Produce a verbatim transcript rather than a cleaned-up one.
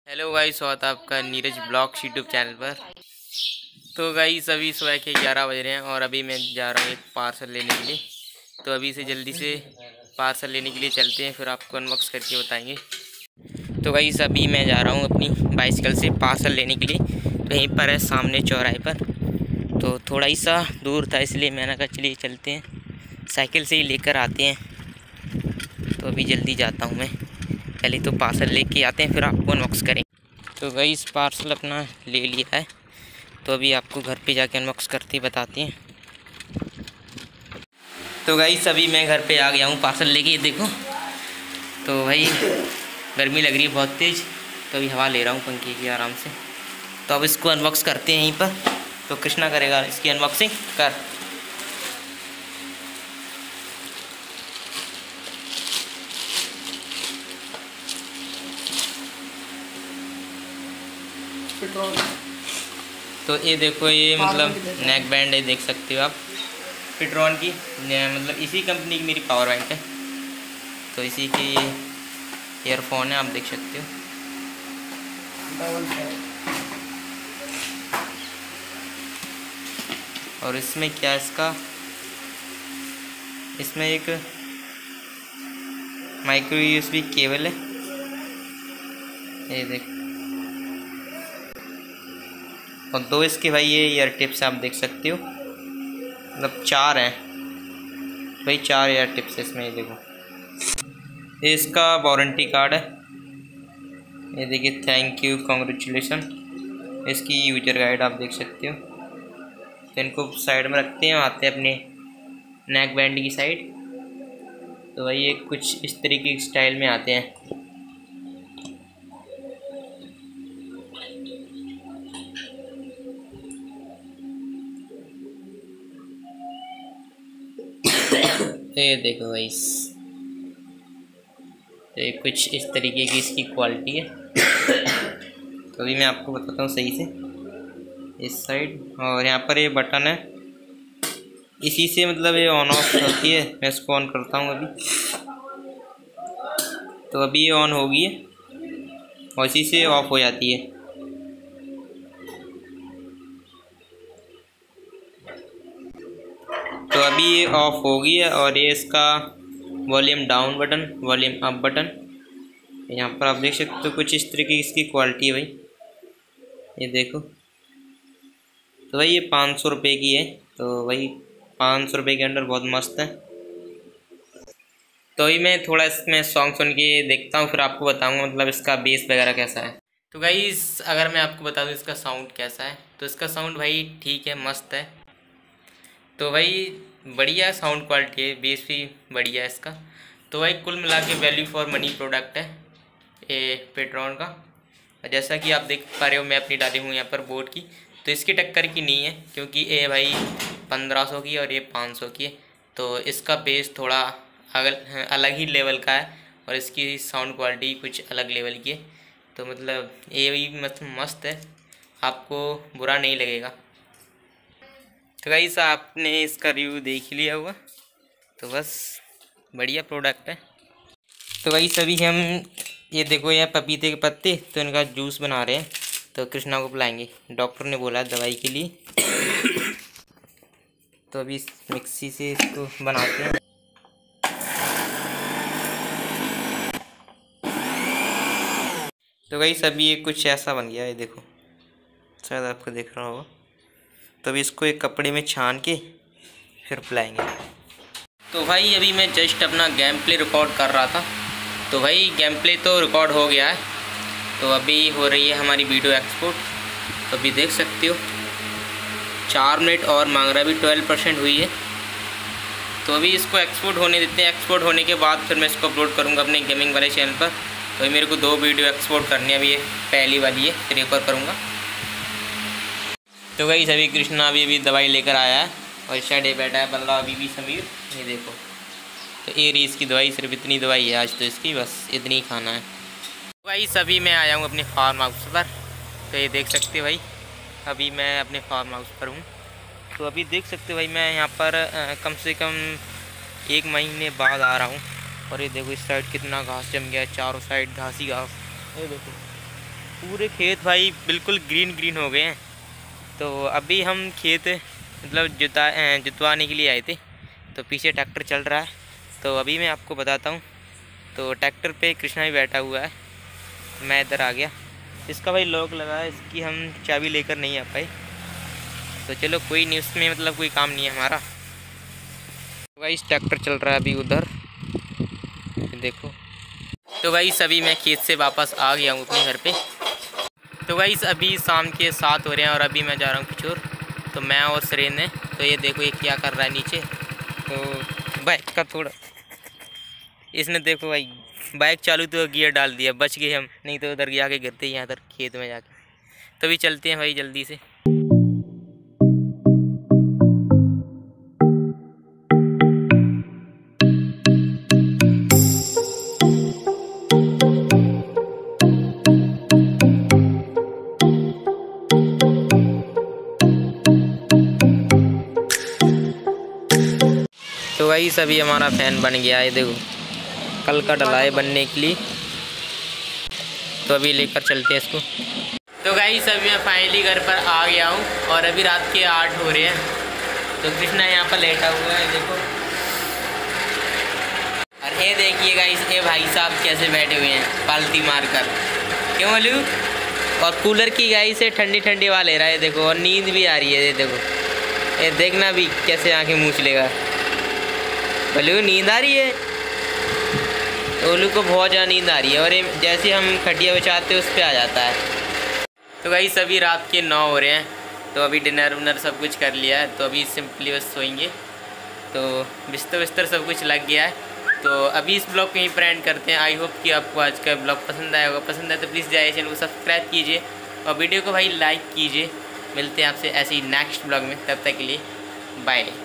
Hello guys, स्वागत है आपका नीरज ब्लॉग्स यूट्यूब चैनल पर। तो गाइस अभी सुबह के ग्यारह बज रहे हैं और अभी मैं जा रहा हूँ एक पार्सल लेने के लिए। तो अभी से जल्दी से पार्सल लेने के लिए चलते हैं, फिर आपको अनबॉक्स करके बताएंगे। तो गाइस अभी मैं जा रहा हूँ अपनी बाइसिकल से पार्सल लेने के लिए। तो यहीं पर है सामने चौराहे पर, तो थोड़ा ही सा दूर था इसलिए मैंने कहा चलिए चलते हैं, साइकिल से ही लेकर आते हैं। तो अभी जल्दी जाता हूँ मैं, पहले तो पार्सल लेके आते हैं फिर आपको अनबॉक्स करेंगे। तो गाइस पार्सल अपना ले लिया है, तो अभी आपको घर पे जाके अनबॉक्स करते बताते हैं। तो गाइस अभी मैं घर पे आ गया हूँ पार्सल लेके, देखो। तो भाई गर्मी लग रही है बहुत तेज़, तो अभी हवा ले रहा हूँ पंखे की आराम से। तो अब इसको अनबॉक्स करते हैं यहीं पर। तो कृष्णा करेगा इसकी अनबॉक्सिंग। कर तो ये देखो, ये मतलब नेक बैंड है, देख सकते हो आप, फिटरॉन की, मतलब इसी कंपनी की मेरी पावर बैंक है। तो इसी की ईयरफोन है, आप देख सकते हो। और इसमें क्या है, इसका इसमें एक माइक्रो यूएसबी केबल है, ये देख। और दो इसके भाई ये ईयर टिप्स आप देख सकते हो, मतलब चार हैं भाई, चार ईयर टिप्स इसमें। ये देखो, ये इसका वारंटी कार्ड है, ये देखिए, थैंक यू कॉन्ग्रेचुलेसन। इसकी यूजर गाइड आप देख सकते हो। तो इनको साइड में रखते हैं, आते हैं अपने नेक बैंड की साइड। तो भाई ये कुछ इस तरीके की स्टाइल में आते हैं। तो ये देखो भाई, तो ये कुछ इस तरीके की इसकी क्वालिटी है। तो अभी मैं आपको बताता हूँ सही से, इस साइड, और यहाँ पर ये बटन है, इसी से मतलब ये ऑन ऑफ होती है। मैं इसको ऑन करता हूँ अभी, तो अभी ये ऑन होगी है और इसी से ऑफ हो जाती है। तो अभी ये ऑफ होगी है। और ये इसका volume down button, volume up button, यहाँ पर आप देख सकते हो। कुछ इस तरीके की इसकी क्वालिटी है भाई, ये देखो। तो भाई ये पाँच सौ रुपये की है, तो भाई पाँच सौ रुपये के अंदर बहुत मस्त है। तो अभी मैं थोड़ा इसमें सॉन्ग सुन के देखता हूँ, फिर आपको बताऊँगा मतलब इसका बेस वगैरह कैसा है। तो गाइस अगर मैं आपको बता दूँ इसका साउंड कैसा है, तो इसका साउंड भाई ठीक है, मस्त है। तो भाई बढ़िया साउंड क्वालिटी है, बेस भी बढ़िया है इसका। तो भाई कुल मिला के वैल्यू फॉर मनी प्रोडक्ट है ये पेट्रॉन का। जैसा कि आप देख पा रहे हो, मैं अपनी डाली हूँ यहाँ पर बोर्ड की, तो इसकी टक्कर की नहीं है, क्योंकि ये भाई पंद्रह सौ की और ये पाँच सौ की है। तो इसका बेस थोड़ा अगल अलग ही लेवल का है और इसकी साउंड क्वालिटी कुछ अलग लेवल की है। तो मतलब ये भी मस्त मस्त है, आपको बुरा नहीं लगेगा। तो गाइस आपने इसका रिव्यू देख लिया होगा, तो बस बढ़िया प्रोडक्ट है। तो गाइस अभी हम ये देखो, यहाँ पपीते के पत्ते, तो इनका जूस बना रहे हैं, तो कृष्णा को पिलाएंगे, डॉक्टर ने बोला दवाई के लिए। तो अभी मिक्सी से इसको बनाते हैं। तो गाइस अभी ये कुछ ऐसा बन गया है, देखो, शायद आपको दिख रहा होगा। तो अभी इसको एक कपड़े में छान के फिर पिलाएंगे। तो भाई अभी मैं जस्ट अपना गेम प्ले रिकॉर्ड कर रहा था, तो भाई गेम प्ले तो रिकॉर्ड हो गया है। तो अभी हो रही है हमारी वीडियो एक्सपोर्ट। तो अभी देख सकते हो चार मिनट और मांग रहा है, अभी ट्वेल्व परसेंट हुई है। तो अभी इसको एक्सपोर्ट होने देते हैं, एक्सपोर्ट होने के बाद फिर मैं इसको अपलोड करूँगा अपने गेमिंग वाले चैनल पर। तो अभी मेरे को दो वीडियो एक्सपोर्ट करनी है, अभी ये पहली वाली है, फिर एक और करूँगा। तो भाई सभी कृष्णा अभी अभी दवाई लेकर आया है, और इस साइड बैठा है बल्ला अभी भी समीर, ये देखो। तो ये रही इसकी दवाई, सिर्फ इतनी दवाई है आज तो इसकी, बस इतनी ही खाना है। भाई सभी मैं आया हूँ अपने फार्म हाउस पर, तो ये देख सकते हो भाई, अभी मैं अपने फार्म हाउस पर हूँ। तो अभी देख सकते हो भाई, मैं यहाँ पर आ, कम से कम एक महीने बाद आ रहा हूँ। और ये देखो इस साइड कितना घास जम गया है, चारों साइड घास ही घास, ये देखो। पूरे खेत भाई बिल्कुल ग्रीन ग्रीन हो गए हैं। तो अभी हम खेत मतलब जुता जुतवाने के लिए आए थे, तो पीछे ट्रैक्टर चल रहा है। तो अभी मैं आपको बताता हूँ। तो ट्रैक्टर पे कृष्णा भी बैठा हुआ है, मैं इधर आ गया। इसका भाई लॉक लगा है, इसकी हम चाबी लेकर नहीं आ पाए। तो चलो कोई नहीं, उसमें मतलब कोई काम नहीं है हमारा। तो भाई ट्रैक्टर चल रहा है अभी उधर, देखो। तो भाई अभी मैं खेत से वापस आ गया हूँ अपने घर पे। तो भाई अभी शाम के सात हो रहे हैं और अभी मैं जा रहा हूँ कुछ और। तो मैं और सरेन है, तो ये देखो ये क्या कर रहा है नीचे। तो बाइक का थोड़ा इसने देखो भाई बाइक चालू तो गियर डाल दिया, बच गए हम, नहीं तो उधर जाके गिरते यहाँ इधर खेत में जाके। तो अभी चलते हैं भाई जल्दी से। तो भाई सभी हमारा फ़ैन बन गया है, देखो कल का डला है बनने के लिए। तो अभी लेकर चलते हैं इसको। तो भाई सभी मैं फाइनली घर पर आ गया हूँ और अभी रात के आठ हो रहे हैं। तो कृष्णा यहाँ पर लेटा हुआ है, देखो। और ये देखिए गाइस, ये भाई साहब कैसे बैठे हुए हैं पालती मार कर, क्यों बोलूँ। और कूलर की गाइस से ठंडी ठंडी हवा ले रहा है, देखो। और नींद भी आ रही है, ये देखो। ये देखना भी कैसे आँखें मूछ लेगा। बोलू नींद आ रही है, ओलू को बहुत ज़्यादा नींद आ रही है। और ये जैसे हम खटिया बिछाते हैं उस पर आ जाता है। तो भाई सभी रात के नौ हो रहे हैं। तो अभी डिनर विनर सब कुछ कर लिया है, तो अभी सिंपली बस सोएंगे। तो बिस्तर बिस्तर सब कुछ लग गया है। तो अभी इस ब्लॉग को यहीं पर एंड करते हैं। आई होप कि आपको आज का ब्लॉग पसंद आया होगा। पसंद आए तो प्लीज़ जाइए चैनल को सब्सक्राइब कीजिए और वीडियो को भाई लाइक कीजिए। मिलते हैं आपसे ऐसे ही नेक्स्ट ब्लॉग में, तब तक के लिए बाय।